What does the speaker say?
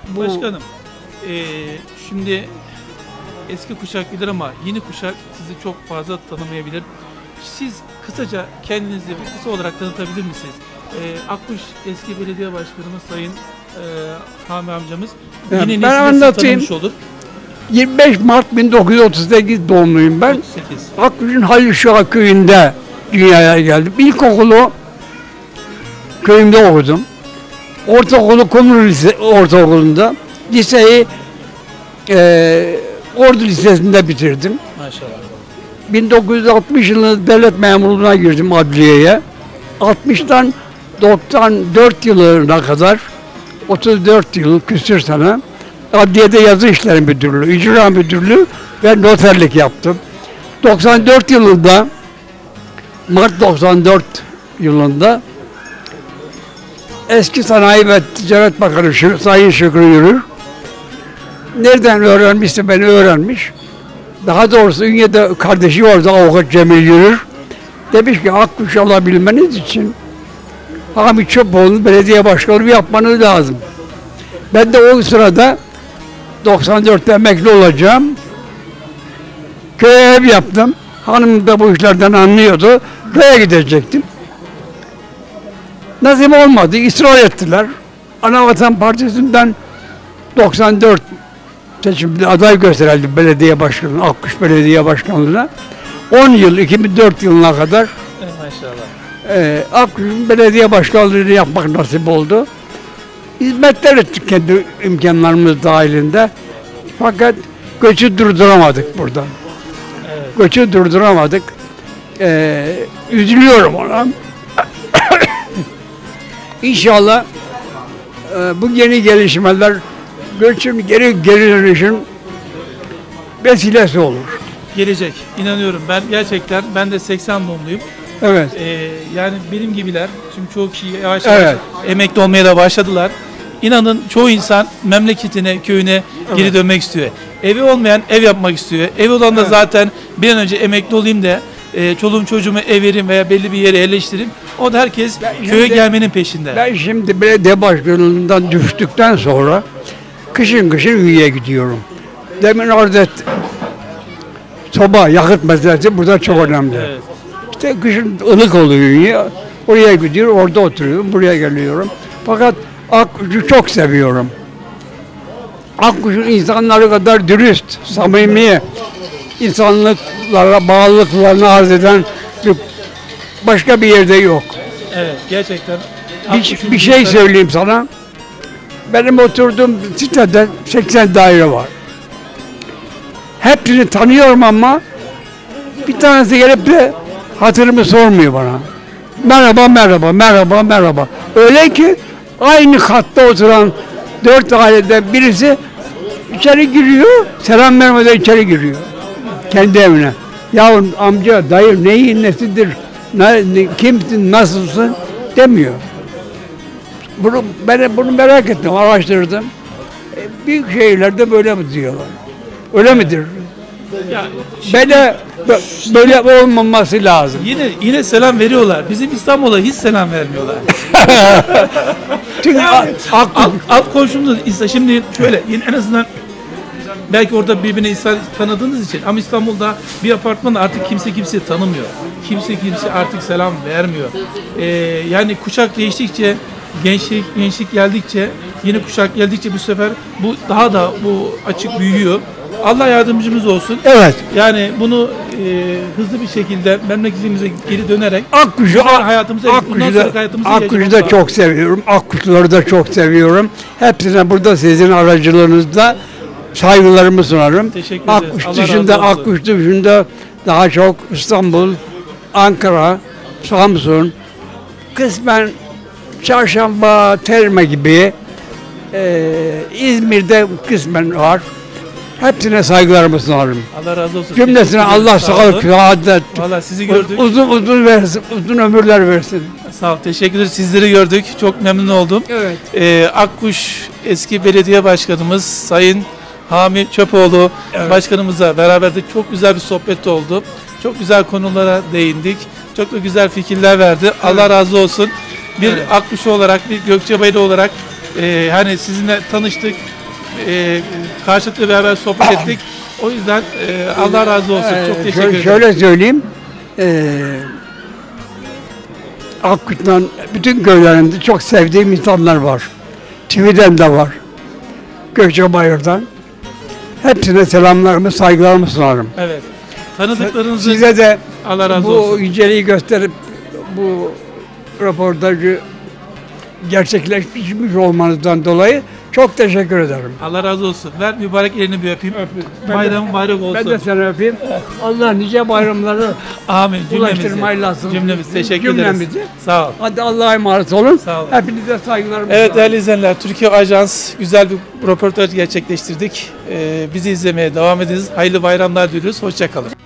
Başkanım, şimdi eski kuşak bilir ama yeni kuşak sizi çok fazla tanımayabilir. Siz kısaca kendinizi bir kısa olarak tanıtabilir misiniz? Akkuş eski belediye başkanımız Sayın Hami amcamız. Evet, Yine ben anlatayım. olur. 25 Mart 1938 doğumluyum ben. 38. Akkuş'un Halil Şuha köyünde dünyaya geldim. İlkokulu köyümde okudum. Ortaokulu Kumru Ortaokulu'nda. Liseyi Ordu Lisesi'nde bitirdim. Maşallah. 1960 yılında devlet memurluğuna girdim adliyeye. 60'tan 94 yılına kadar 34 yıl küsür sene adliyede yazı işleri müdürlüğü, icra müdürlüğü ve noterlik yaptım. 94 yılında Mart 94 yılında eski Sanayi ve Ticaret Bakanı Sayın Şükrü Yürür nereden öğrenmişse beni öğrenmiş. Daha doğrusu Ünye'de kardeşi orada avukat Cemil Yürür. Demiş ki Akkuş alabilmeniz için Hami Çöpoğlu'nu belediye başkanı yapmanız lazım. Ben de o sırada 94'te emekli olacağım. Köye ev yaptım. Hanım da bu işlerden anlıyordu. Köye gidecektim. Nasip olmadı. İsrar ettiler. Anavatan Partisi'nden 94 seçimde aday gösterildi belediye başkanı, Akkuş Belediye Başkanlığı'na. 10 yıl, 2004 yılına kadar Maşallah. Akkuş'un belediye başkanlığını yapmak nasip oldu. Hizmetler ettik kendi imkanlarımız dahilinde. Fakat göçü durduramadık buradan. Evet. Göçü durduramadık. Üzülüyorum ona. İnşallah bu yeni gelişmeler göçün geri dönüşün vesilesi olur. Gelecek. İnanıyorum. Ben de 80 doğumluyum. Evet. Yani benim gibiler. Çünkü çoğu kişi yavaş yavaş Evet. emekli olmaya da başladılar. İnanın çoğu insan memleketine, köyüne geri dönmek istiyor. Evi olmayan ev yapmak istiyor. Evi olan da zaten bir an önce emekli olayım da çoluğum çocuğumu ev vereyim veya belli bir yere yerleştireyim. O da herkes köye gelmenin peşinde. Ben şimdi belediye başkanlığından düştükten sonra kışın Ünye'ye gidiyorum. Demin arz ettim. Soba, yakıt meselesi burada çok önemli. Evet. İşte kışın ılık oluyor Ünye. Oraya gidiyorum, orada oturuyorum, buraya geliyorum. Fakat Akkuş'u çok seviyorum. Akkuş'un insanları kadar dürüst, samimi, insanlıklara, bağlılıklarını arz eden başka bir yerde yok. Evet, gerçekten. Bir şey söyleyeyim sana. Benim oturduğum sitede 80 daire var. Hepsini tanıyorum ama bir tanesi gelip de hatırımı sormuyor bana. Merhaba, merhaba, merhaba, merhaba. Öyle ki aynı katta oturan 4 aileden birisi içeri giriyor, selam vermeden içeri giriyor. Kendi evine. Yahu amca, dayı neyin nesidir, kimsin, nasılsın demiyor. Bunu merak ettim, araştırdım. Büyük şehirlerde böyle mi diyorlar? Öyle midir? Ya, Böyle olmaması lazım. Yine selam veriyorlar. Bizim İstanbul'a hiç selam vermiyorlar. Çünkü alt komşumuz şimdi şöyle en azından belki orada birbirine insan tanıdığınız için ama İstanbul'da bir apartmanda artık kimse tanımıyor. Kimse artık selam vermiyor. Yani kuşak değiştikçe gençlik geldikçe yeni kuşak geldikçe bu sefer bu daha da bu açık büyüyor. Allah yardımcımız olsun. Evet. Yani bunu hızlı bir şekilde memleketimize geri dönerek Akkuş'u da çok seviyorum. Akkuşluları da çok seviyorum. Hepsine burada sizin aracılığınızda saygılarımı sunarım. Teşekkür ederiz. Akkuş dışında daha çok İstanbul, Ankara, Samsun, kısmen Çarşamba, Terme gibi İzmir'de kısmen var. Hepsine saygılarımı sunarım. Allah razı olsun. Cümlesine Allah sağlık, saadet, Vallahi sizi gördük. uzun versin, uzun ömürler versin. Sağ ol, teşekkür ederiz. Sizleri gördük. Çok memnun oldum. Evet. Akkuş eski belediye başkanımız Sayın Hami Çöpoğlu başkanımızla beraber de çok güzel bir sohbet oldu. Çok güzel konulara değindik. Çok da güzel fikirler verdi. Allah razı olsun. Bir Akkuşlu olarak, bir Gökçebaylı olarak hani sizinle tanıştık. karşılıklı beraber sohbet ettik. O yüzden Allah razı olsun. Çok teşekkür ederim. Şöyle söyleyeyim. Akkut'tan bütün köylerinde çok sevdiğim insanlar var. TV'den de var. Gökçebayır'dan. Hepsine selamlarımı, saygılarımı sunarım. Evet. Tanıdıklarınızı Size de Allah razı bu olsun. inceliği gösterip bu röportajı gerçekleşmiş olmanızdan dolayı çok teşekkür ederim. Allah razı olsun. Ver mübarek elini bir öpeyim. Bayram mübarek olsun. Ben de seni öpeyim. Allah nice bayramları Amin. ulaştırmayı lazım. Cümlemiz teşekkür ederiz. Cümlemizi. Sağ ol. Hadi Allah'a emanet olun. Sağ olun. Hepinize saygılarımı Evet sunarım. değerli izleyenler, Türkiye Ajans güzel bir röportaj gerçekleştirdik. Bizi izlemeye devam ediniz. Hayırlı bayramlar diliyoruz. Hoşça kalın.